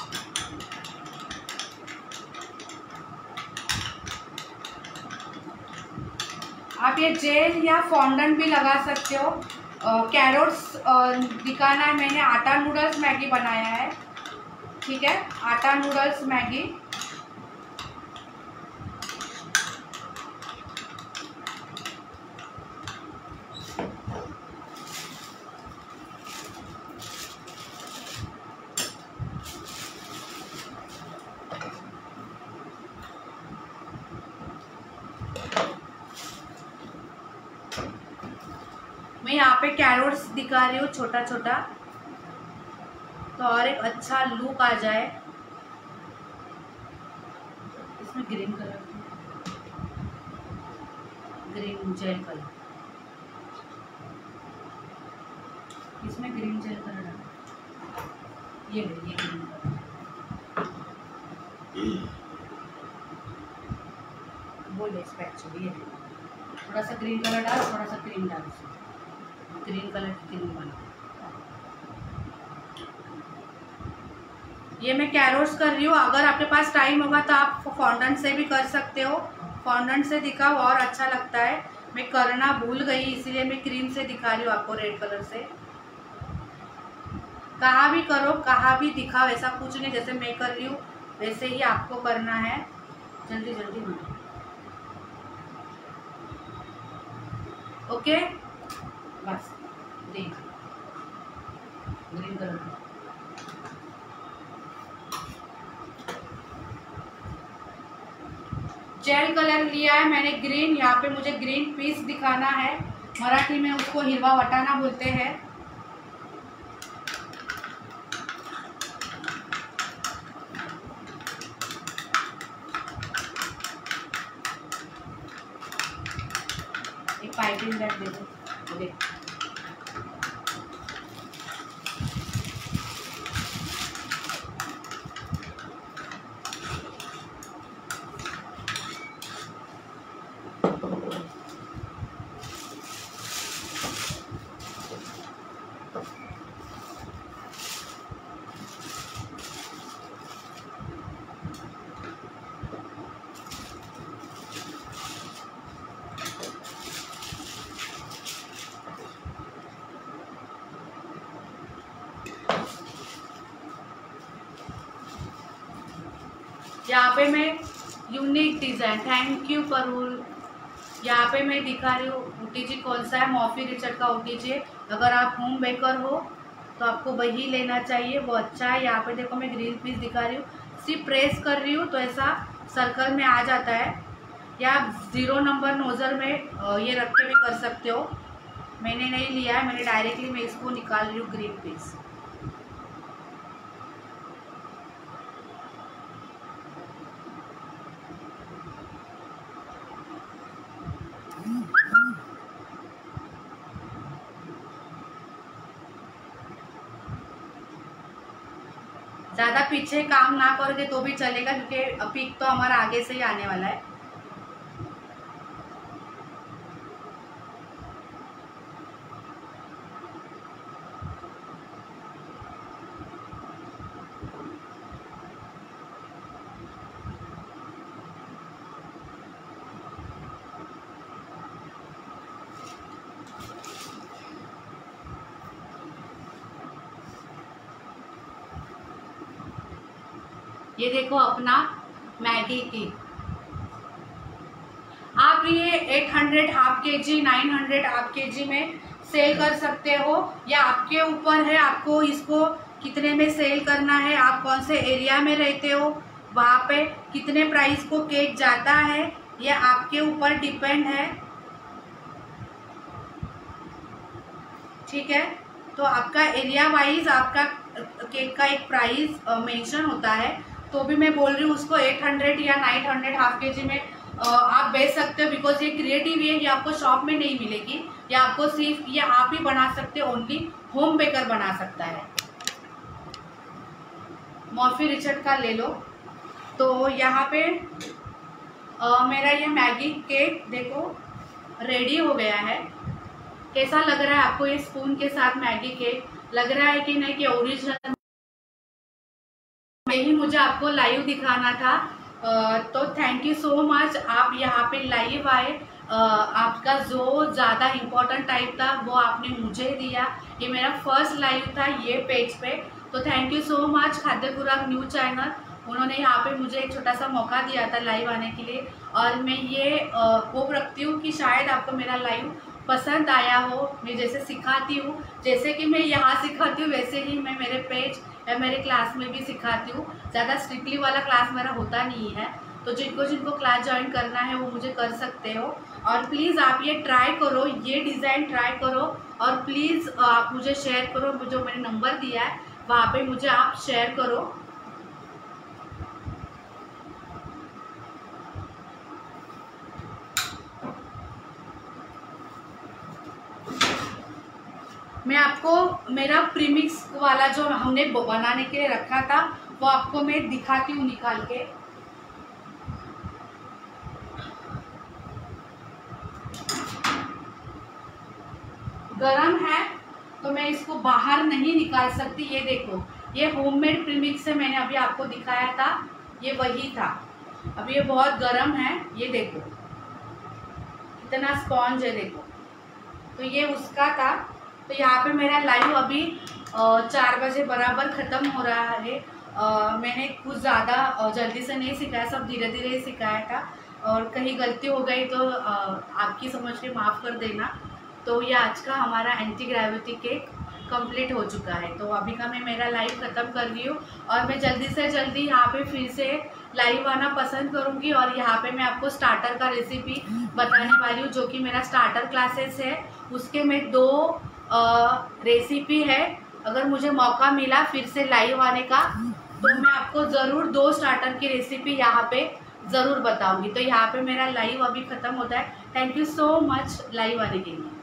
आप ये जेल या फॉन्डेंट भी लगा सकते हो। कैरोट्स दिखाना है। मैंने आटा नूडल्स मैगी बनाया है, ठीक है, आटा नूडल्स मैगी। मैं यहाँ पे कैरोट्स दिखा रही हूँ छोटा छोटा, तो और एक अच्छा लुक आ जाए। इसमें green colour, green gel colour, इसमें ग्रीन जेल कलर डाल। ये ये ग्रीन कलर, बोले स्पैचुला, ये थोड़ा सा ग्रीन कलर डाल, थोड़ा सा क्रीम डाल, ग्रीन कलर की क्रीम बना। ये मैं कैरोट्स कर रही हूँ। अगर आपके पास टाइम होगा तो आप फॉन्डेंट से भी कर सकते हो। फॉन्डेंट से दिखाओ और अच्छा लगता है। मैं करना भूल गई, इसीलिए मैं क्रीम से दिखा रही हूँ आपको, रेड कलर से। कहाँ भी करो, कहाँ भी दिखाओ, ऐसा कुछ नहीं। जैसे मैं कर रही हूँ वैसे ही आपको करना है। जल्दी जल्दी बनाओ, ओके। बस देख, ग्रीन कलर जेल कलर लिया है मैंने ग्रीन। यहाँ पे मुझे ग्रीन पीस दिखाना है। मराठी में उसको हिरवा वटाना बोलते हैं। एक पाइपिंग बैग दे दो, देख। यहाँ पे मैं यूनिक डिज़ाइन, थैंक यू करूल, यहाँ पे मैं दिखा रही हूँ ओटीजी कौन सा है, मॉर्फी रिचर्ड का ओटीजी। अगर आप होम बेकर हो तो आपको वही लेना चाहिए, वो अच्छा है। यहाँ पे देखो मैं ग्रीन पीस दिखा रही हूँ, सिर्फ प्रेस कर रही हूँ तो ऐसा सर्कल में आ जाता है। या आप ज़ीरो नंबर नोज़र में ये रख के भी कर सकते हो। मैंने नहीं लिया है, मैंने डायरेक्टली मैं इसको निकाल रही हूँ ग्रीन पीस। ज़्यादा पीछे काम ना करोगे तो भी चलेगा, क्योंकि पीक तो हमारा आगे से ही आने वाला है। ये देखो अपना मैगी की, आप ये आठ सौ हाफ के जी, नौ सौ हाफ के जी में सेल कर सकते हो, या आपके ऊपर है आपको इसको कितने में सेल करना है। आप कौन से एरिया में रहते हो, वहाँ पे कितने प्राइस को केक जाता है, ये आपके ऊपर डिपेंड है। ठीक है, तो आपका एरिया वाइज आपका केक का एक प्राइस मेंशन होता है, तो भी मैं बोल रही हूँ उसको आठ सौ या नौ सौ हाफ के जी में आप बेच सकते हो। बिकॉज ये क्रिएटिव है, ये आपको शॉप में नहीं मिलेगी, या आपको सिर्फ ये आप ही बना सकते हो, ओनली होम बेकर बना सकता है। मॉर्फी रिचर्ड का ले लो। तो यहाँ पे आ, मेरा ये मैगी केक देखो रेडी हो गया है। कैसा लग रहा है आपको ये स्पून के साथ मैगी केक, लग रहा है कि नहीं कि ओरिजिनल? यही मुझे आपको लाइव दिखाना था। uh, तो थैंक यू सो मच, आप यहाँ पे लाइव आए। uh, आपका जो ज़्यादा इम्पोर्टेंट टाइप था वो आपने मुझे दिया। ये मेरा फर्स्ट लाइव था ये पेज पे, तो थैंक यू सो मच खाद्य खुराक न्यूज चैनल, उन्होंने यहाँ पे मुझे एक छोटा सा मौका दिया था लाइव आने के लिए। और मैं ये होप रखती हूँ कि शायद आपको मेरा लाइव पसंद आया हो। मैं जैसे सिखाती हूँ, जैसे कि मैं यहाँ सिखाती हूँ, वैसे ही मैं मेरे पेज या मेरे क्लास में भी सिखाती हूँ। ज़्यादा स्ट्रिक्टली वाला क्लास मेरा होता नहीं है, तो जिनको जिनको क्लास ज्वाइन करना है वो मुझे कर सकते हो। और प्लीज़ आप ये ट्राई करो, ये डिज़ाइन ट्राई करो, और प्लीज़ आप मुझे शेयर करो। जो मैंने नंबर दिया है वहाँ पे मुझे आप शेयर करो। मैं आपको मेरा प्रीमिक्स वाला जो हमने बनाने के लिए रखा था वो आपको मैं दिखाती हूँ निकाल के। गरम है तो मैं इसको बाहर नहीं निकाल सकती। ये देखो, ये होममेड प्रीमिक्स से मैंने अभी आपको दिखाया था, ये वही था। अब ये बहुत गरम है, ये देखो कितना स्पॉन्ज है, देखो। तो ये उसका था। तो यहाँ पे मेरा लाइव अभी चार बजे बराबर ख़त्म हो रहा है। आ, मैंने कुछ ज़्यादा जल्दी से नहीं सिखाया, सब धीरे धीरे ही सिखाया था, और कहीं गलती हो गई तो आ, आपकी समझ के माफ़ कर देना। तो ये आज का हमारा एंटी ग्रेविटी केक कंप्लीट हो चुका है। तो अभी का मैं मेरा लाइव ख़त्म कर रही हूँ, और मैं जल्दी से जल्दी यहाँ पे फिर से लाइव आना पसंद करूँगी। और यहाँ पे मैं आपको स्टार्टर का रेसिपी बताने वाली हूँ, जो कि मेरा स्टार्टर क्लासेस है, उसके में दो रेसिपी है। अगर मुझे मौका मिला फिर से लाइव आने का तो मैं आपको ज़रूर दो स्टार्टर की रेसिपी यहाँ पे ज़रूर बताऊँगी। तो यहाँ पे मेरा लाइव अभी ख़त्म होता है। Thank you so much live आने के लिए।